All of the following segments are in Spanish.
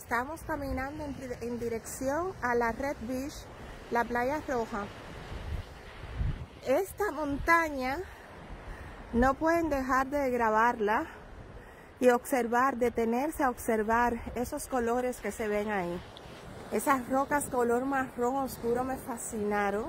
Estamos caminando en dirección a la Red Beach, la Playa Roja. Esta montaña no pueden dejar de grabarla y observar, detenerse a observar esos colores que se ven ahí. Esas rocas color marrón oscuro me fascinaron,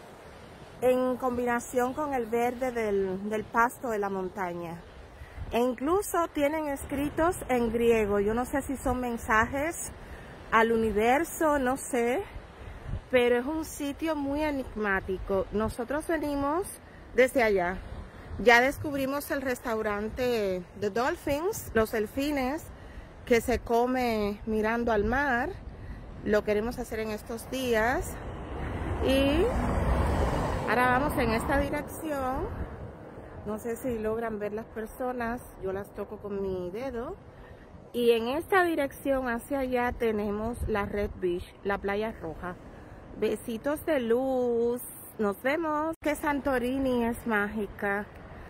en combinación con el verde del pasto de la montaña. E incluso tienen escritos en griego. Yo no sé si son mensajes al universo, no sé, pero es un sitio muy enigmático. Nosotros venimos desde allá. Ya descubrimos el restaurante The Dolphins, los delfines, que se come mirando al mar. Lo queremos hacer en estos días. Y ahora vamos en esta dirección. No sé si logran ver las personas, yo las toco con mi dedo. Y en esta dirección hacia allá tenemos la Red Beach, la Playa Roja. Besitos de luz, nos vemos. Que Santorini es mágica.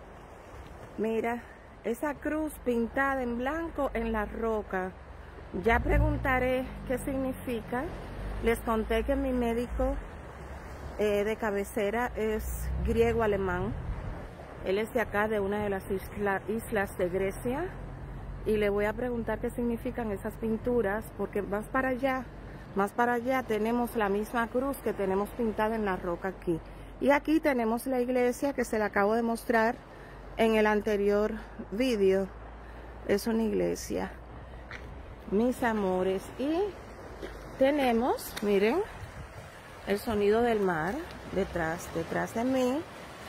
Mira, esa cruz pintada en blanco en la roca. Ya preguntaré qué significa. Les conté que mi médico de cabecera es griego-alemán. Él es de acá, de una de las islas de Grecia, y le voy a preguntar qué significan esas pinturas, porque más para allá tenemos la misma cruz que tenemos pintada en la roca aquí. Y aquí tenemos la iglesia que se la acabo de mostrar en el anterior vídeo. Es una iglesia, mis amores. Y tenemos, miren, el sonido del mar detrás de mí.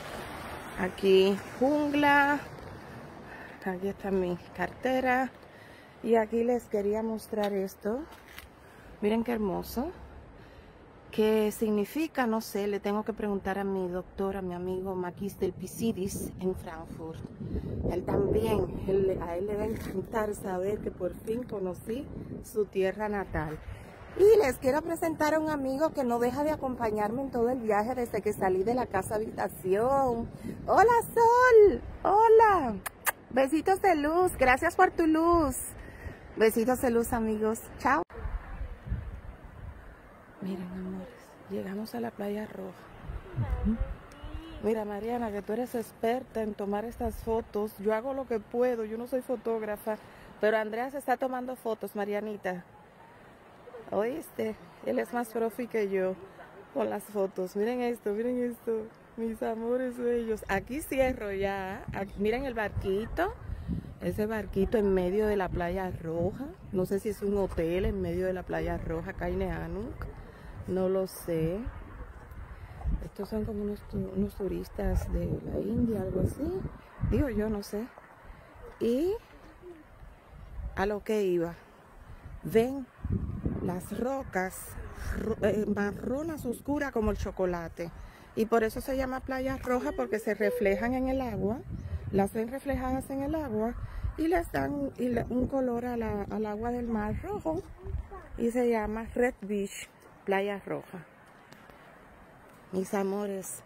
Aquí jungla, aquí está mi cartera, y aquí les quería mostrar esto. Miren qué hermoso. ¿Qué significa? No sé, le tengo que preguntar a mi doctor, a mi amigo Maquis del Pisidis en Frankfurt. Él también, a él le va a encantar saber que por fin conocí su tierra natal. Y les quiero presentar a un amigo que no deja de acompañarme en todo el viaje desde que salí de la casa habitación. ¡Hola, Sol! ¡Hola! Besitos de luz. Gracias por tu luz. Besitos de luz, amigos. Chao. Miren, amores, llegamos a la Playa Roja. Mira, Mariana, que tú eres experta en tomar estas fotos. Yo hago lo que puedo, yo no soy fotógrafa, pero Andrea se está tomando fotos, Marianita. ¿Oíste? Él es más profi que yo con las fotos. Miren esto, mis amores bellos. Aquí cierro ya. Aquí, miren el barquito. Ese barquito en medio de la Playa Roja. No sé si es un hotel en medio de la Playa Roja, Kaineanuk. No lo sé. Estos son como unos turistas de la India, algo así. Digo yo, no sé. Y a lo que iba. Ven las rocas marronas oscuras como el chocolate, y por eso se llama Playa Roja, porque se reflejan en el agua, las ven reflejadas en el agua y les dan un color al agua del mar rojo, y se llama Red Beach, Playa Roja. Mis amores,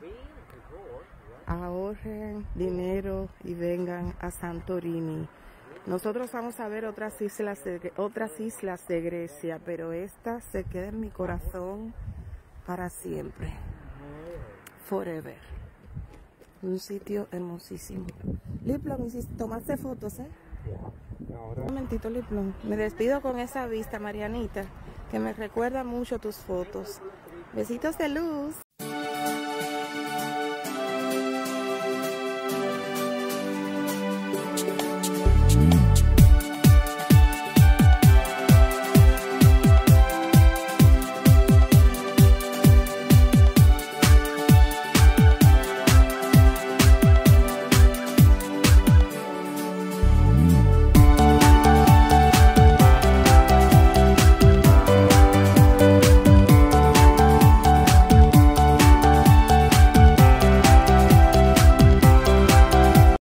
ahorren dinero y vengan a Santorini. Nosotros vamos a ver otras islas de Grecia, pero esta se queda en mi corazón para siempre. Forever. Un sitio hermosísimo. Liplon, tomaste fotos, ¿eh? Un momentito, Liplon. Me despido con esa vista, Marianita, que me recuerda mucho tus fotos. Besitos de luz.